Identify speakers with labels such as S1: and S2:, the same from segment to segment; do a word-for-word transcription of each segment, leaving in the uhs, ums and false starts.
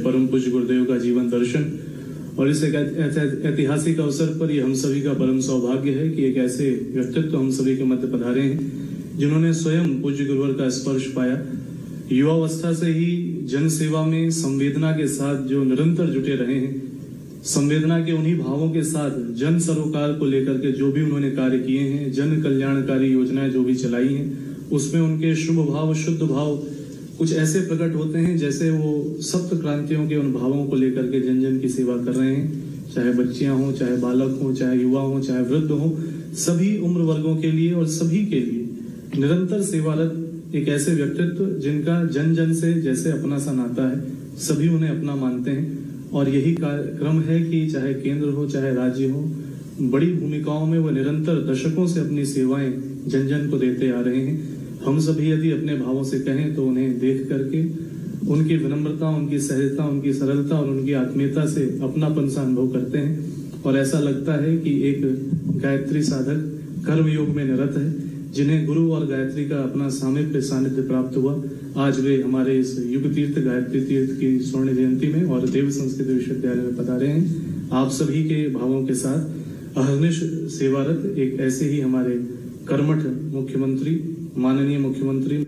S1: परम पूज्य गुरुदेव का जीवन दर्शन और इस एक ऐतिहासिक अवसर पर ये हम सभी का परम सौभाग्य है कि एक ऐसे व्यक्तित्व हम सभी के मध्य पधारे हैं जिन्होंने स्वयं पूज्य गुरुवर का स्पर्श पाया। युवावस्था से ही जन सेवा में संवेदना के साथ जो निरंतर जुटे रहे हैं, संवेदना के उन्हीं भावों के साथ जन सरोकार को लेकर के जो भी उन्होंने कार्य किए हैं, जन कल्याणकारी योजनाएं जो भी चलाई हैं, उसमें उनके शुभ भाव, शुद्ध भाव कुछ ऐसे प्रकट होते हैं जैसे वो सप्त क्रांतियों के उन भावों को लेकर के जन जन की सेवा कर रहे हैं। चाहे बच्चियां हों, चाहे बालक हों, चाहे युवा हों, चाहे वृद्ध हों, सभी उम्र वर्गों के लिए और सभी के लिए निरंतर सेवारत एक ऐसे व्यक्तित्व जिनका जन जन से जैसे अपना सा नाता है, सभी उन्हें अपना मानते हैं। और यही क्रम है कि चाहे केंद्र हो चाहे राज्य हो, बड़ी भूमिकाओं में वो निरंतर दशकों से अपनी सेवाएं जन जन को देते आ रहे हैं। हम सभी यदि अपने भावों से कहें तो उन्हें देख करके उनकी विनम्रता, उनकी सहजता, उनकी सरलता और उनकी आत्मीयता से अपनापन सा अनुभव करते हैं और ऐसा लगता है कि एक गायत्री साधक कर्म योग में निरत है, जिन्हें गुरु और गायत्री का अपना सामीप्य सानिध्य प्राप्त हुआ। आज वे हमारे इस युग तीर्थ गायत्री तीर्थ की स्वर्ण जयंती में और देव संस्कृत विश्वविद्यालय में पधारे हैं। आप सभी के भावों के साथ अहर्निश सेवारत एक ऐसे ही हमारे कर्मठ मुख्यमंत्री, माननीय मुख्यमंत्री।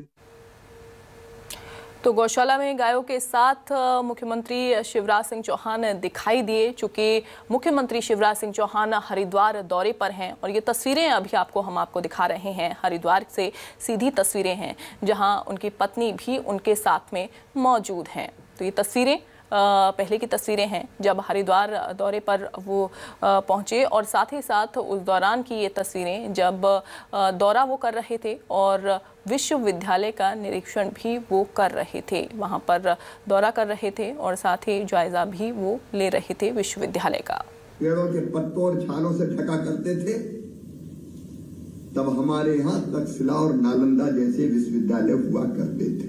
S2: तो गौशाला में गायों के साथ मुख्यमंत्री शिवराज सिंह चौहान दिखाई दिए। चूंकि मुख्यमंत्री शिवराज सिंह चौहान हरिद्वार दौरे पर हैं और ये तस्वीरें अभी आपको हम आपको दिखा रहे हैं, हरिद्वार से सीधी तस्वीरें हैं जहां उनकी पत्नी भी उनके साथ में मौजूद हैं। तो ये तस्वीरें पहले की तस्वीरें हैं जब हरिद्वार दौरे पर वो पहुंचे और साथ ही साथ उस दौरान की ये तस्वीरें जब दौरा वो कर रहे थे और विश्वविद्यालय का निरीक्षण भी वो कर रहे थे। वहां पर दौरा कर रहे थे और साथ ही जायजा भी वो ले रहे थे विश्वविद्यालय का।
S3: पेड़ों के पत्तों और छालों से ढका करते थे, तब हमारे यहाँ तक्षशिला और नालंदा जैसे विश्वविद्यालय हुआ करते थे।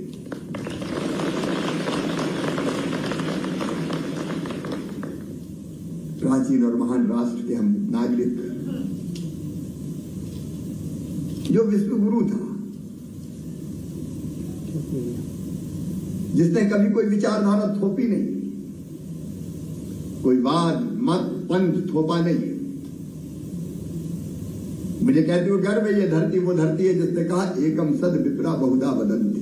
S3: प्राचीन और महान राष्ट्र के हम नागरिक, जो विश्व गुरु था, जिसने कभी कोई विचारधारा थोपी नहीं, कोई वाद मत पंथ थोपा नहीं। मुझे कहती हुए गर्व है, ये धरती वो धरती है जिसने कहा एकम सद विप्रा बहुधा वदंती।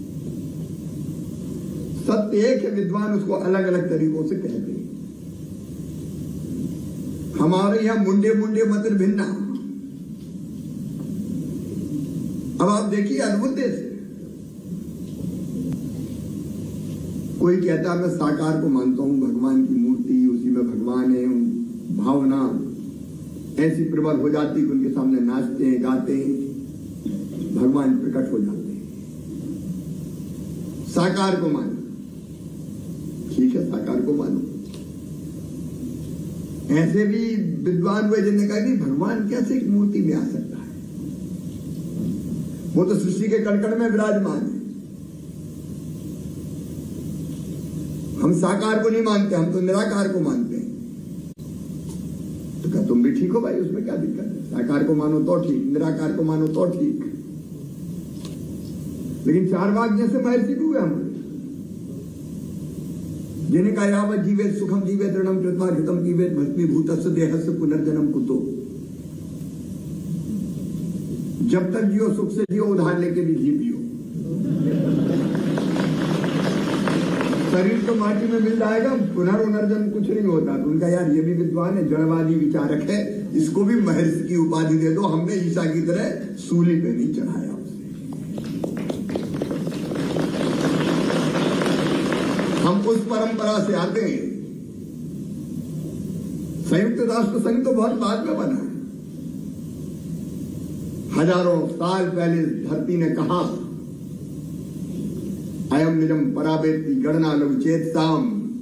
S3: सत्य एक है, विद्वान उसको अलग अलग तरीकों से कहते हैं। हमारे यहां मुंडे मुंडे मत भिन्ना। अब आप देखिए अद्भुत देश, कोई कहता मैं साकार को मानता हूं, भगवान की मूर्ति, उसी में भगवान है, भावना ऐसी प्रबल हो जाती कि उनके सामने नाचते हैं, गाते हैं, भगवान प्रकट हो जाते हैं। साकार को मानो, ठीक है, साकार को मानो। ऐसे भी विद्वान हुए जिन्होंने कहा कि भगवान कैसे एक मूर्ति में आ सकता है, वो तो सृष्टि के कण कण में विराजमान है। हम साकार को नहीं मानते, हम तो निराकार को मानते हैं। तो क्या तुम भी ठीक हो भाई, उसमें क्या दिक्कत है? साकार को मानो तो ठीक, निराकार को मानो तो ठीक। लेकिन चार बाग जैसे महर्षि भी हुए हमारे, जिन्हें कहा यावत जीवेत सुखम जीवेत ऋणम कृत्वा हितम जीवेत भस्मीभूतस्य देहस्य पुनर्जन्म कुतो। जब तक जियो सुख से जियो, उधार लेके भी जी पियो। शरीर तो माटी में मिल जाएगा, पुनर्जन्म कुछ नहीं होता। तो उनका यार ये भी विद्वान है, जड़वादी विचारक है, इसको भी महर्षि की उपाधि दे दो। हमने ईसा की तरह सूली पे नहीं चढ़ाया उसे। हम उस परंपरा से आते हैं। संयुक्त राष्ट्र संघ तो बहुत बाद में बना है। हजारों साल पहले धरती ने कहा अयम निजम परावेत्ति गणना लघु चेतसाम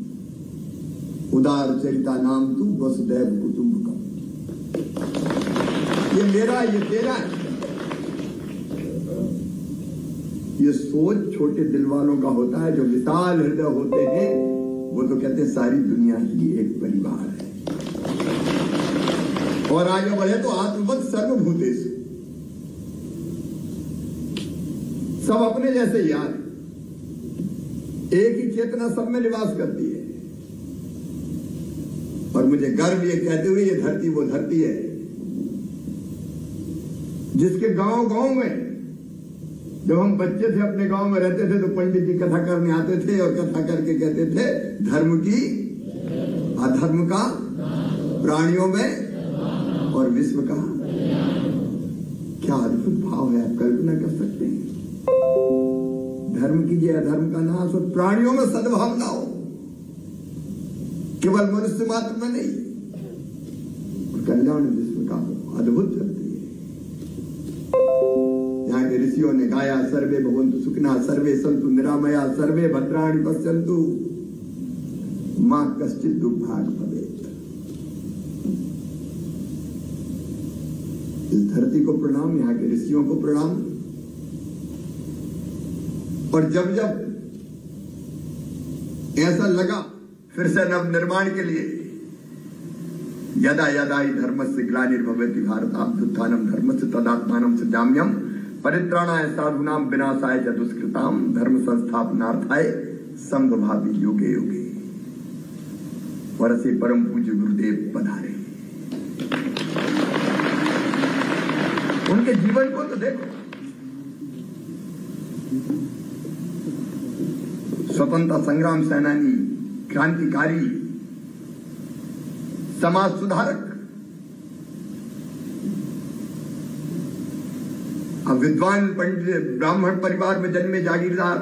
S3: उदार चरिता नाम तू वसुदैव कुटुंबकम। ये मेरा, ये तेरा है। ये सोच छोटे दिल वालों का होता है। जो विशाल हृदय होते हैं वो तो कहते हैं सारी दुनिया ही एक परिवार है। और आगे बढ़े तो आत्मवत सर्वभूतेषु, सब अपने जैसे यार। एक ही चेतना सब में निवास करती है। और मुझे गर्व ये कहते हुए, ये धरती वो धरती है जिसके गांव गांव में, जब हम बच्चे थे अपने गांव में रहते थे तो पंडित जी कथा करने आते थे और कथा करके कहते थे धर्म की, अधर्म का, प्राणियों में और विश्व का। क्या अद्भुत भाव है, आप कल्पना कर सकते हैं। धर्म कीजिए, अधर्म का नाश, और प्राणियों में सद्भावना हो, केवल मनुष्य मात्र में नहीं, और कल्याण विश्व का हो। अद्भुत धरती है। यहाँ के ऋषियों ने गाया, सर्वे भवन्तु सुखिनः, सर्वे सन्तु निरामया, सर्वे भद्राणि पश्यन्तु, मां कश्चित् दुर्भाग् भवेत्। इस धरती को प्रणाम, यहाँ के ऋषियों को प्रणाम। और जब जब ऐसा लगा फिर से नव निर्माण के लिए, यदा यदा ही धर्मस्य ग्लानिर्भवति भारत अभ्युत्थानं धर्मस्य तदात्मानं सृजाम्यहम् परित्राणाय साधूनां विनाशाय च दुष्कृतां धर्म संस्थापनार्थाय संभवामि युगे युगे। वरसे परम पूज्य गुरुदेव पधारे। उनके जीवन को तो देखो, स्वतंत्रता संग्राम सेनानी, क्रांतिकारी, समाज सुधारक, अब विद्वान पंडित ब्राह्मण परिवार में जन्मे जागीरदार,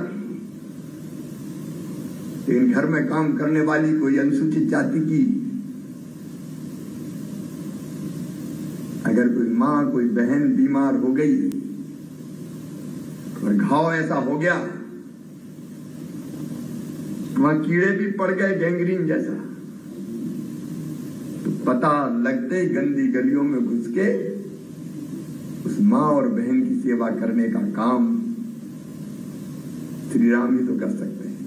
S3: लेकिन घर में काम करने वाली कोई अनुसूचित जाति की अगर कोई मां, कोई बहन बीमार हो गई और घाव ऐसा हो गया, वहां कीड़े भी पड़ गए गैंग्रीन जैसा, तो पता लगते ही गंदी गलियों में घुस के उस मां और बहन की सेवा करने का काम श्री राम ही तो कर सकते हैं।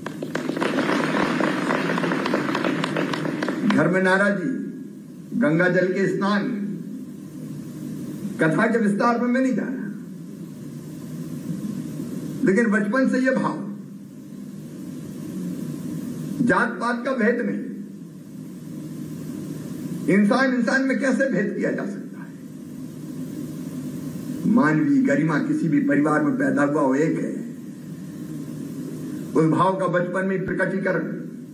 S3: घर में नाराजी, गंगा जल के स्नान, कथा के विस्तार में मैं नहीं जा रहा, लेकिन बचपन से यह भाव, जात पात का भेद नहीं, इंसान इंसान में कैसे भेद किया जा सकता है। मानवीय गरिमा किसी भी परिवार में पैदा हुआ हो एक है। उस भाव का बचपन में प्रकटीकरण,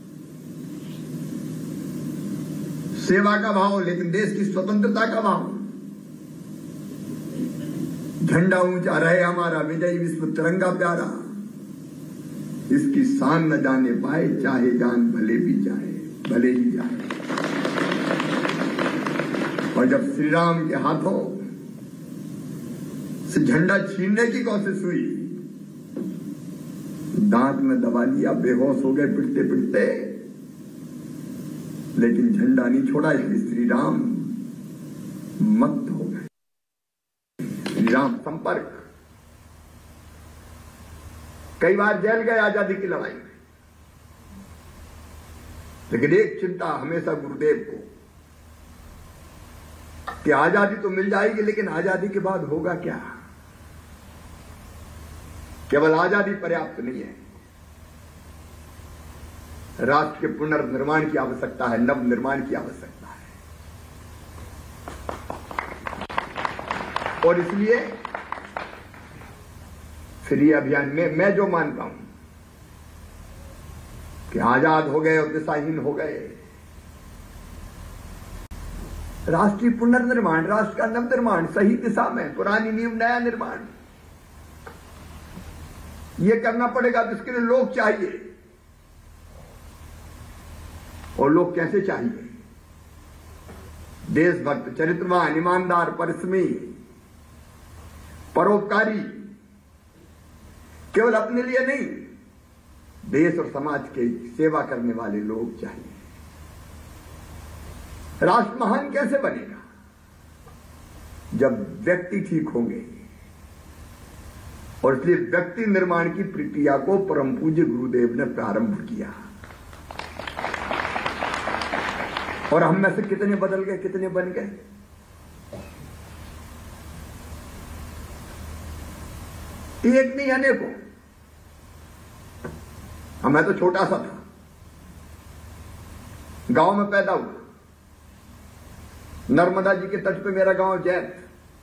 S3: सेवा का भाव, लेकिन देश की स्वतंत्रता का भाव, झंडा ऊंचा रहे हमारा, विजयी विश्व तिरंगा प्यारा, इसकी शान न जाने पाए, चाहे जान भले भी जाए, भले ही जाए। और जब श्री राम के हाथों से झंडा छीनने की कोशिश हुई, दांत में दबा लिया, बेहोश हो गए पिटते पिटते, लेकिन झंडा नहीं छोड़ा, इसलिए श्री राम मत हो गए। श्री राम संपर्क, कई बार जेल गए आजादी की लड़ाई में, लेकिन एक चिंता हमेशा गुरुदेव को कि आजादी तो मिल जाएगी, लेकिन आजादी के बाद होगा क्या। केवल आजादी पर्याप्त नहीं है, राष्ट्र के पुनर्निर्माण की आवश्यकता है, नव निर्माण की आवश्यकता है। और इसलिए फ्री अभियान में मैं जो मानता हूं कि आजाद हो गए और दिशाहीन हो गए, राष्ट्रीय पुनर्निर्माण, राष्ट्र का नव निर्माण, सही दिशा में, पुरानी नींव नया निर्माण, यह करना पड़ेगा। जिसके लिए लोग चाहिए, और लोग कैसे चाहिए? देशभक्त, चरित्रवान, ईमानदार, परिश्रमी, परोपकारी, केवल अपने लिए नहीं, देश और समाज की सेवा करने वाले लोग चाहिए। राष्ट्र महान कैसे बनेगा? जब व्यक्ति ठीक होंगे। और इसलिए व्यक्ति निर्माण की प्रक्रिया को परम पूज्य गुरुदेव ने प्रारंभ किया। और हम में से कितने बदल गए, कितने बन गए? एक नहीं, अनेकों। हम मैं तो छोटा सा था, गांव में पैदा हुआ। नर्मदा जी के तट पे मेरा गांव जैत।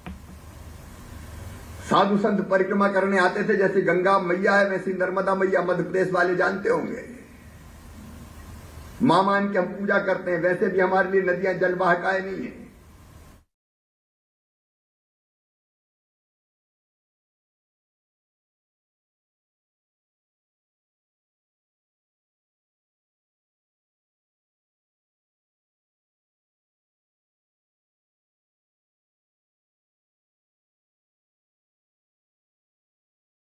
S3: साधु संत परिक्रमा करने आते थे, जैसे गंगा मैया है वैसी नर्मदा मैया मध्य प्रदेश वाले जानते होंगे। मां मान के हम पूजा करते हैं, वैसे भी हमारे लिए नदियां जल वाहकाएं नहीं है।